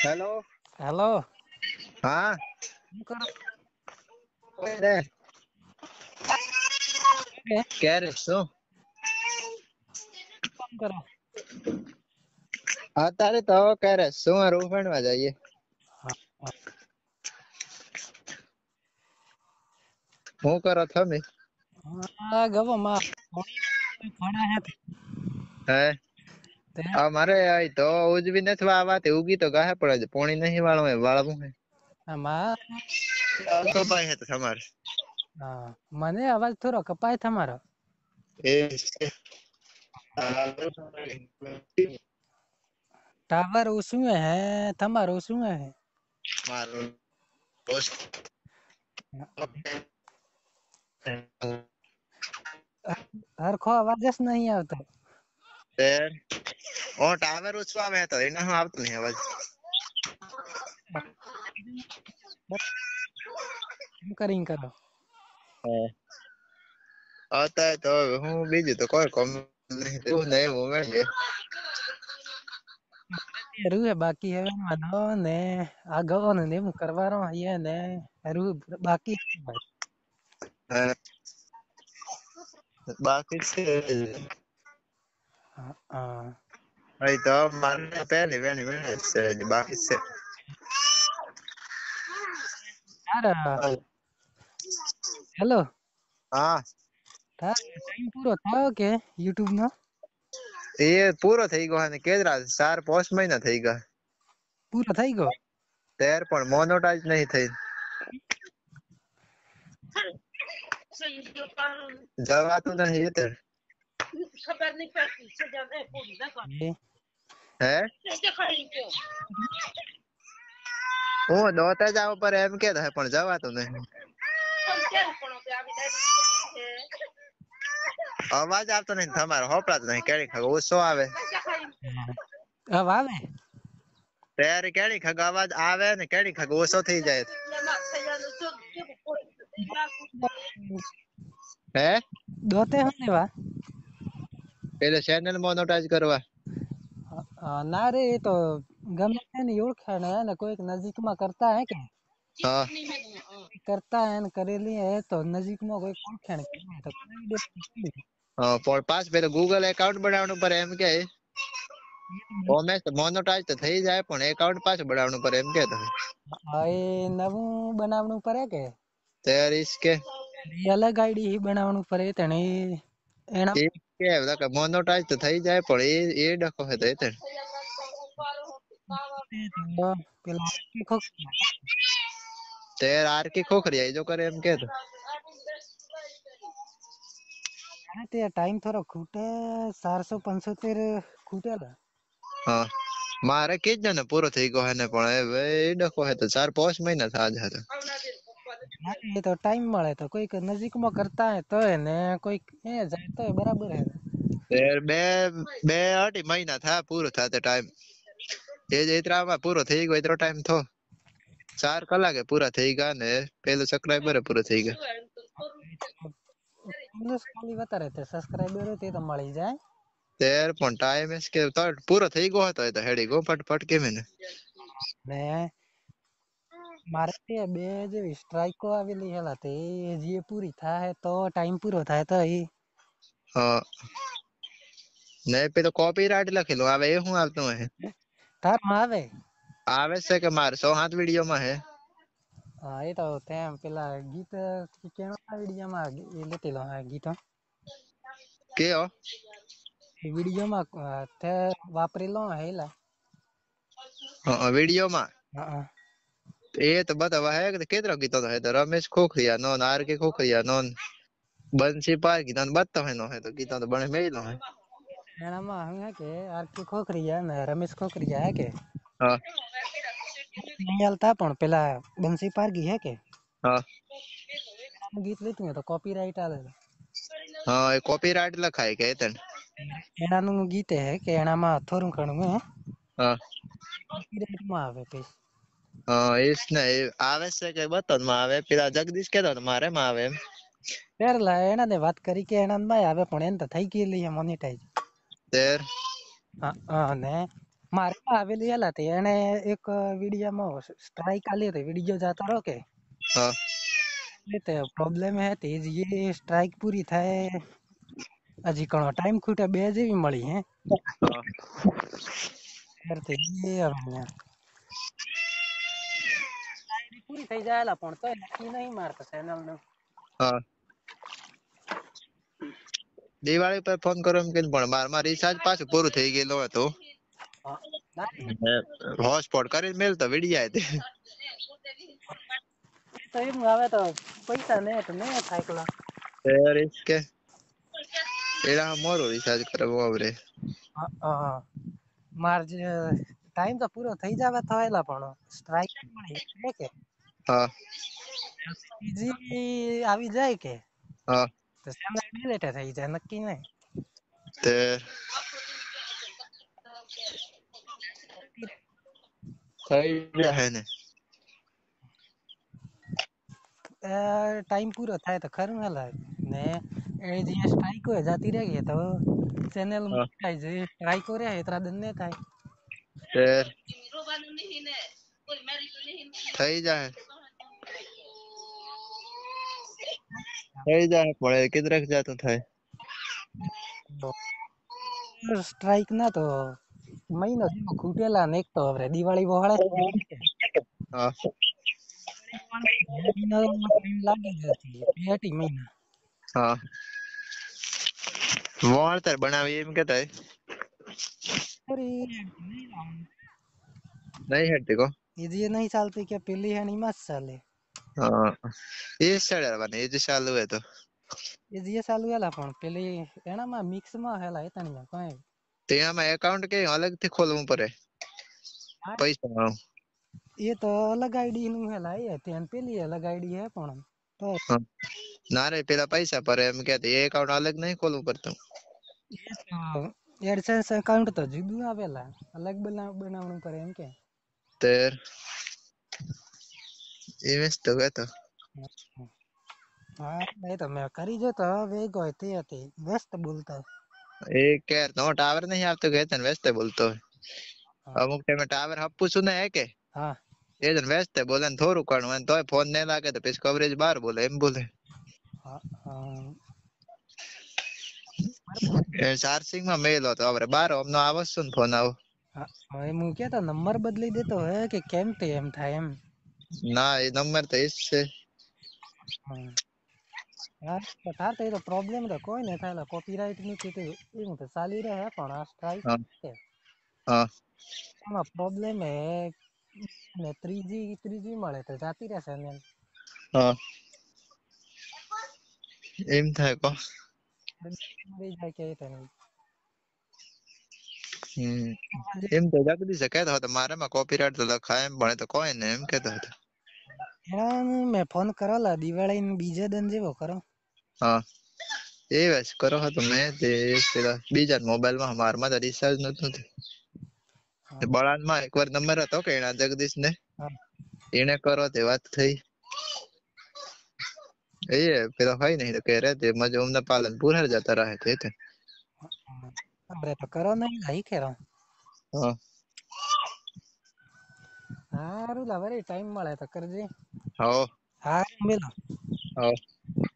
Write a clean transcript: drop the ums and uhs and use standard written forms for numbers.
Hello. Hello. હા શું કરો? ક્યારે શું કામ કરો? અત્યારે તો ક્યારે શું રૂફણવા જઈએ. હા, હું કરો તમે? હા ગવો માં ઘણા હે હે તે અમારે આય તો ઉજવી નથી વાતી ઉગી તો ગાહે પડે પોણી નહીં વાળવું હે આમાં તો ભાઈ હે તો તમારે હા મને અવાજ થોડો કપાય તમારો. ટાવર ઓછું હે તમારું શું હે? મારું હરખો અવાજ જ નહીં આવતો. ટાવર ઓછું આવે તો એને હું આવતું નહી અવાજ. એમ કરીને કરો. અત્યારે તો હું બીજું તો કોઈ કોમ નહી. રૂ બાકી હવે વાંધો ને આ ગવો ને એમ કરવાનો ને રૂ બાકી હા બાકી છે. હા અહી તો મારે પહેલી વેણી બાકી છે. હેલો. હા ટાઈમ પૂરો થયો કે યુટ્યુબ નો? એ પૂરો થઈ ગયો કે 4-5 મહિના થઈ ગયા. પૂરો થઈ ગયો. ત્યાર પણ મોનોટાઈઝ નહી થઈ. જવાતું નહી ખબર નહી પડતી. હે હું દોતા જવા પર એમ કે પણ જવાતું નહી. અવાજ આવતો નઈ તમારો હોપડાતો નહી કે ઓછો આવે. હવે આવે? ત્યારે કેડી ખગ અવાજ આવે ને કેડી ખગ ઓછો થઈ જાય. હે દોતે હું લેવા પેલે ચેનલ મોનોટાઈઝ કરવા. ના રે એ તો ગમે ને ઓળખાણ હે ને કોઈક નજીકમાં કરતા હે કે હા કરતા હે કરેલી હે તો નજીકમાં કોઈ ઓળખાણ પણ પાસ પે ગૂગલ એકાઉન્ટ બનાવવાનું પડે એમ કે મોનોટાઈઝ તો થઈ જાય પણ એકાઉન્ટ પાછું બનાવવાનું પડે એમ કે હા એ નવું બનાવવાનું પડે કે તૈયારીસ કે અલગ આઈડી બનાવવાનું પડે તને એના કે મોનોટાઈઝ તો થઈ જાય પણ એ ડખો હતો પેલા તે આર કે ખોખરી જો કરે એમ કે તે ટાઈમ થોડો ખૂટે 475 ખૂટેલા હા મારે કીજ ને પૂરો થઈ ગયો હે ને પણ હવે એ ડખો તો 4-5 મહિના થયા હતા એ તો ટાઈમ મળે તો કોઈક નજીકમાં કરતા હોય તો ને કોઈક એ જાય તો બરાબર હે બે અઢી મહિના થયા પૂરો થતા ટાઈમ એતરામાં પૂરો થઈ ગયો એટલો ટાઈમ થો 4 કલાકે પૂરા થઈ ગયા ને પેલું સબસ્ક્રાઇબર પૂરો થઈ ગયો વધારે સબસ્ક્રાઇબર તે તો મળી જાય તેર પણ ટાઈમ કે પૂરો થઈ ગયો હતો તો હેડી ગો ફટફટ કેમ ને ને મારે બે જેવી સ્ટ્રાઈકો આવેલી હેલા તે જે પૂરી થાય તો ટાઈમ પૂરો થાય તો એ હા નહી પે તો કોપી રાઈટ લખેલું હવે એ શું આવતું હ તારમાં આવે આવે છે કે મારે 107 વિડીયોમાં હે હા એ તો તેમ પેલા ગીત કેવા વિડિયામાં એ લેતેલો ગીતો કેયો વિડીયોમાં તે વાપરેલો હેલા વિડીયોમાં હા એ તો બતાવા હે કેટલા ગીતો તો રમેશ ખોખરિયા નો આર કે ખોખરિયા નો બંસી પારકી તને બતા હોય ન હોય તો ગીતા તો બને મે ન હોય એનામાં હું હે કે આરતી ખોખરિયા ને રમેશ ખોખરિયા હે કે હા ચાલતા પણ પેલા બંસી પારકી હે કે હા ગીત લેતું તો કોપી રાઈટ આવે હા એ કોપી રાઈટ લખાય કે તને એનાનું ગીત હે કે એનામાં થોડું ઘણું હે હા કોપીરાઈટમાં આવે કઈ હા એજ ને આવે છે કે બતમાં આવે પેલા જગદીશ કેતો મારેમાં આવે એમ પેલા એના વાત કરી કે એના આવે પણ એને તો થઈ ગયેલી મોનિટાઈઝ તેર હા ને મારે માં આવેલી હેલા તે એને એક વિડીયોમાં સ્ટ્રાઇક આલી હતી વિડીયો જાતો રહો કે હા એટલે પ્રોબ્લેમ હે તે જે સ્ટ્રાઇક પૂરી થાય હજી ઘણો ટાઈમ ખૂટે 2 જેવી મળી હે હા યાર તે હવે પૂરી થઈ જાયેલા પણ તોય નક્કી નહીં મારતા ચેનલ નું હા દિવાળી પર ફોન કરો એમ કે પણ મારમાં રિચાર્જ પાછું પૂરું થઈ ગયેલું હતું હોટસ્પોટ કરીને મેલ તો વિડી જાય તો એમ આવે તો પૈસા ને તો ને થાય કલા કે એડા મોરું રિચાર્જ કરવો આવરે હા માર જે ટાઈમ તો પૂરો થઈ જાવે થયેલા પણ સ્ટ્રાઇક મળી કે હા બીજી આવી જાય કે હા તો ચેનલ ડિલીટ થઈ જાય નક્કી નહીં તે થઈ જાય ને ટાઈમ પૂરો થાય તો ખરું હલા ને એ જે સ્ટ્રાઇક હોય જાતી રહી તો ચેનલ મુકાઈ જાય સ્ટ્રાઇક રહે એટલા દન ને થાય તે થઈ જાય પણ કિધરક જાતું થાય સ્ટ્રાઇક ના તો મહિનો જેવો ખૂટેલા ને એક તો હવે દિવાળી વહાળે હા લાગી જતી મહિના હા વળતર બનાવી એમ કેતા નહીં હેડતી કો એ જે નહીં ચાલતી કે પેલી હે માં જ ચાલે હા એ સાડવાની એ જ ચાલુ હે તો એ જે ચાલુ હેલા પણ પેલી એનામાં મિક્સ માં હેલા એતણીમાં કઈ તેમાં એકાઉન્ટ કે અલગ થી ખોલવું પડે પૈસા વાળું એ તો અલગ આઈડી નું હેલા એ ત્યાં પેલી અલગ આઈડી હે પણ તો ના રે પેલા પૈસા પર એમ કે એ એકાઉન્ટ અલગ નહીં ખોલવું પડતું એડસેન્સ એકાઉન્ટ તો જુદું આવેલા અલગ બનાવવાનું પડે એમ કે તેર ઇન્વેસ્ટ તો હતો હા નહીં તો મેં કરી જો તો વેગ હોય તે હતી વ્યસ્ત બોલતો એ કે નો ટાવર નહીં આવતો કે તને વ્યસ્ત બોલતો અમુક ટાઈમે ટાવર હપું છું ને હે કે હા એ જન વ્યસ્ત બોલે ને થોડું કણું તોય ફોન નહીં લાગે તો પછી કવરેજ બહાર બોલે એમ બોલે એ ચાર્જિંગ માં મેલો હતો હવે બાર અમનો આવશે ને ફોન આવો હવે હું કેતો નંબર બદલી દેતો હે કે કેમ તે એમ થાય એમ ના એ નંબર તો એ જ છે હા તો એ તો પ્રોબ્લેમ તો કોઈ નહીં થાય કોપીરાઈટ ની એવું તો ચાલી રહે પણ આ સ્ટ્રાઇક હા એમાં પ્રોબ્લેમ હે ને 3G મળે તો જાતી રહેશે ને હા એમ થાય કો એમ તો જગદીશ કહેતો હતો મારામાં કોપીરાઈટ તો લખાય એમ ભણે તો કોઈ ને એમ કેતો હતો મેં ફોન કરેલા દિવાળી બીજા દન જેવો કરો હા એ વાત કરો હતો મેં તે પેલા બીજા મોબાઈલ માં મારમાં તો રિચાર્જ નતું બળાન માં એકવાર નંબર હતો કે એના જગદીશ ને એને કરો તે વાત થઈ એ પેલા હોય નહી તો કે રે તે મજે પાલનપુર જતા રહે તે અરે તો કરો નહીં નહીં ખેરો હા હારું લાવરે ટાઈમ મળે તો કરજે હો હા મેલો હો